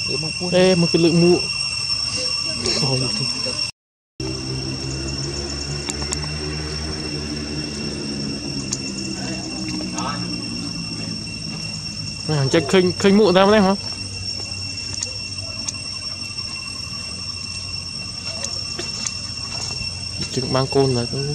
Ê một cái lượng mụ. Chắc khinh mụ ra đấy hả? Chừng mang côn là cũng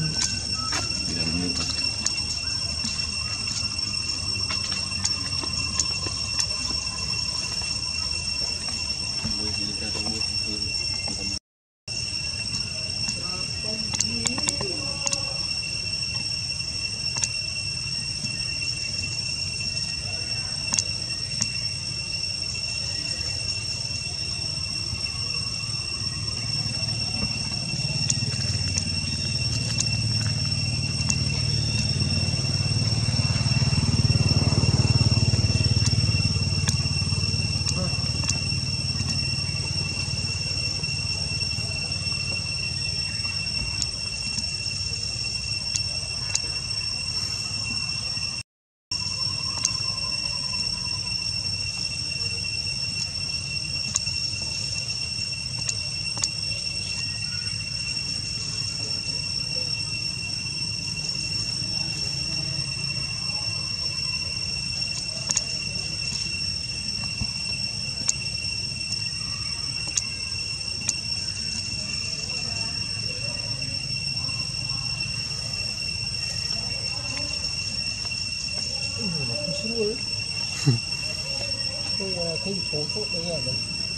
cái phố thuốc đấy là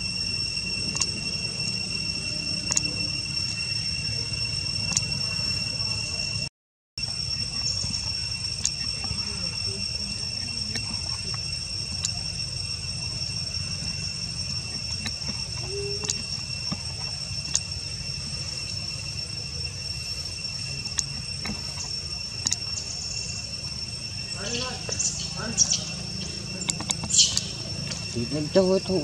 thì nên chơi thôi.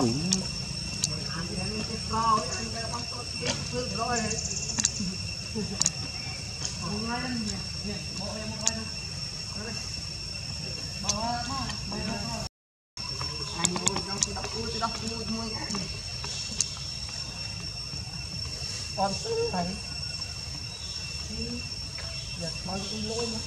Còn phải giờ bao nhiêu lỗi nữa.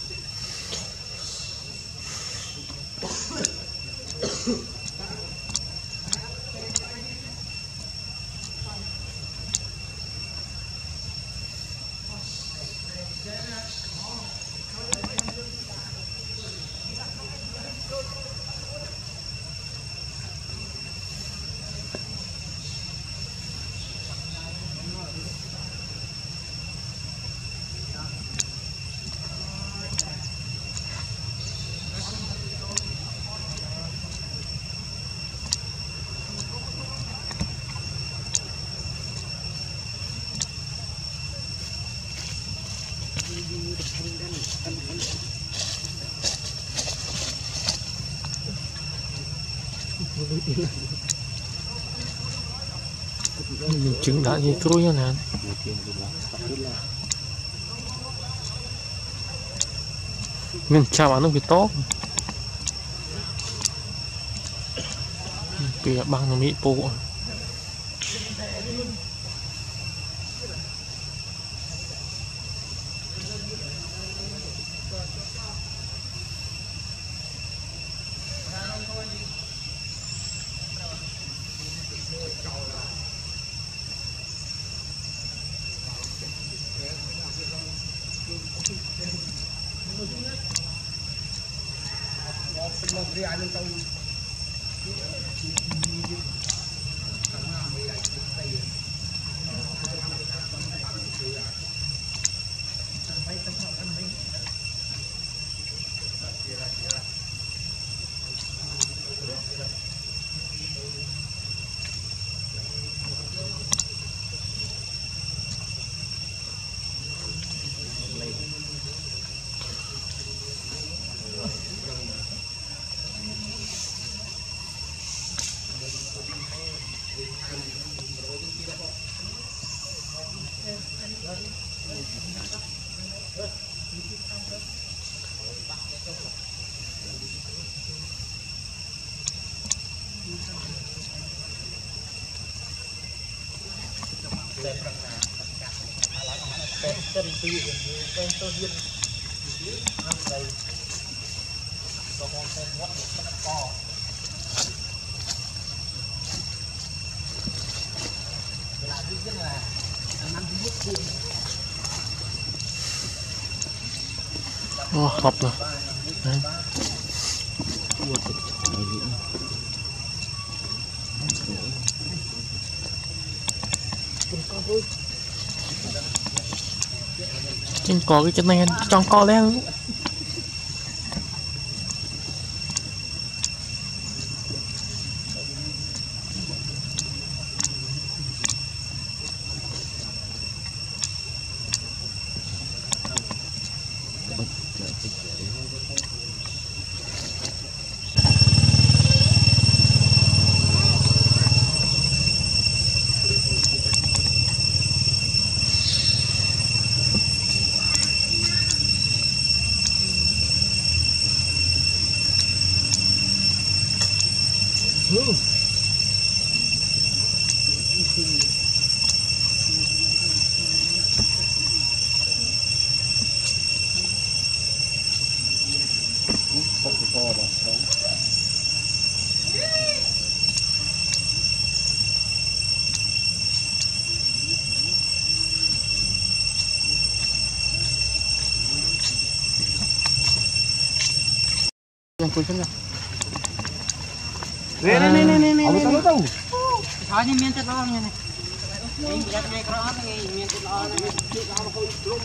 Trứng đã như trôi nè. Mình chào ăn nó bị tốt. Kìa bằng nó mỹ bộ. Hộp rồi. Đấy. Trên có cái này trong co lên. Yang kucing lah. Ini. Apa tahu? Hanya miantet lawannya nih. Ini biar naik kerat nih, miantet lawan nih. Kalau kau belum.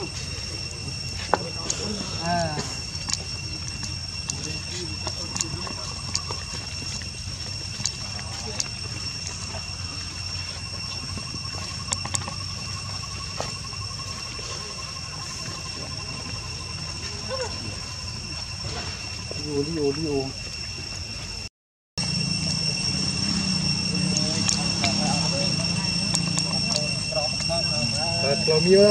Đi. Kalau mio.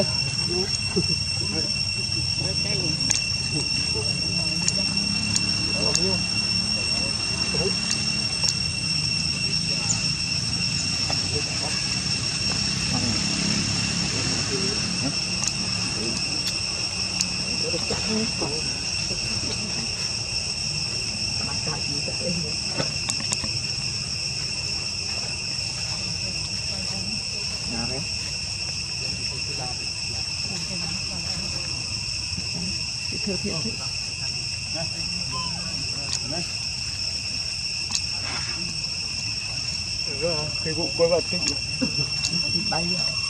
Cái vụ coi vật cái bay